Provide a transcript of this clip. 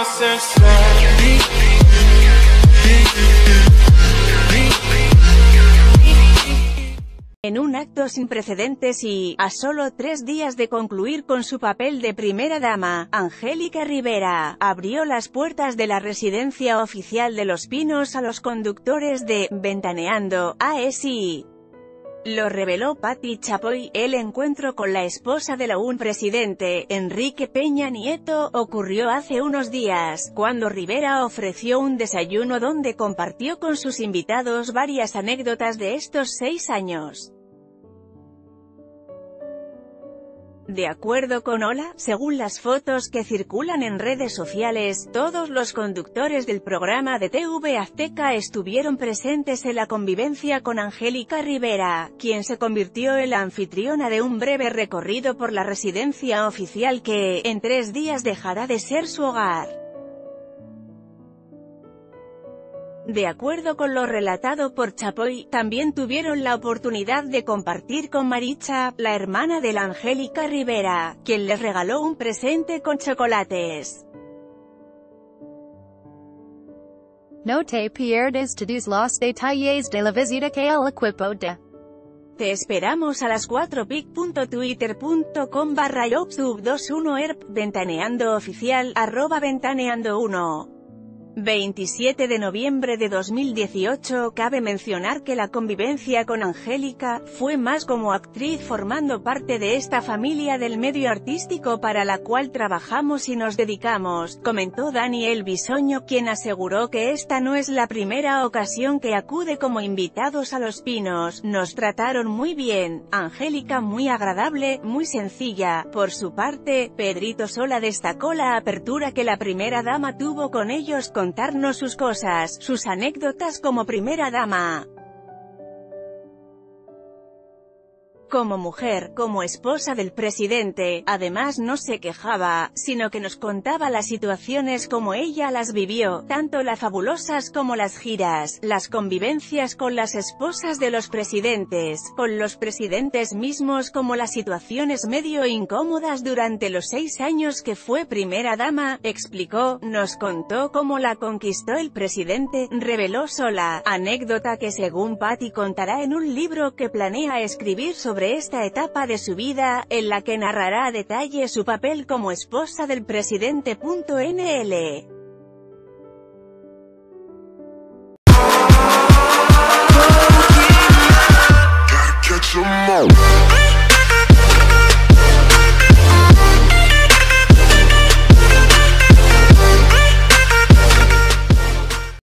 En un acto sin precedentes y, a solo 3 días de concluir con su papel de primera dama, Angélica Rivera abrió las puertas de la residencia oficial de Los Pinos a los conductores de Ventaneando ASI. Lo reveló Patti Chapoy. El encuentro con la esposa del aún presidente, Enrique Peña Nieto, ocurrió hace unos días, cuando Rivera ofreció un desayuno donde compartió con sus invitados varias anécdotas de estos 6 años. De acuerdo con Hola, según las fotos que circulan en redes sociales, todos los conductores del programa de TV Azteca estuvieron presentes en la convivencia con Angélica Rivera, quien se convirtió en la anfitriona de un breve recorrido por la residencia oficial que, en 3 días dejará de ser su hogar. De acuerdo con lo relatado por Chapoy, también tuvieron la oportunidad de compartir con Maricha, la hermana de la Angélica Rivera, quien les regaló un presente con chocolates. No te pierdas todos los detalles de la visita que el equipo de Te esperamos a las 4pic.twitter.com/youtube21erp, Ventaneando Oficial, @ventaneando1. 27 de noviembre de 2018. Cabe mencionar que la convivencia con Angélica fue más como actriz formando parte de esta familia del medio artístico para la cual trabajamos y nos dedicamos, comentó Daniel Bisoño, quien aseguró que esta no es la primera ocasión que acude como invitados a Los Pinos. Nos trataron muy bien, Angélica muy agradable, muy sencilla. Por su parte, Pedrito Sola destacó la apertura que la primera dama tuvo con ellos, contarnos sus cosas, sus anécdotas como primera dama. Como mujer, como esposa del presidente, además no se quejaba, sino que nos contaba las situaciones como ella las vivió, tanto las fabulosas como las giras, las convivencias con las esposas de los presidentes, con los presidentes mismos como las situaciones medio incómodas durante los 6 años que fue primera dama, explicó. Nos contó cómo la conquistó el presidente, reveló Sola, anécdota que según Patti contará en un libro que planea escribir sobre esta etapa de su vida, en la que narrará a detalle su papel como esposa del presidente. NL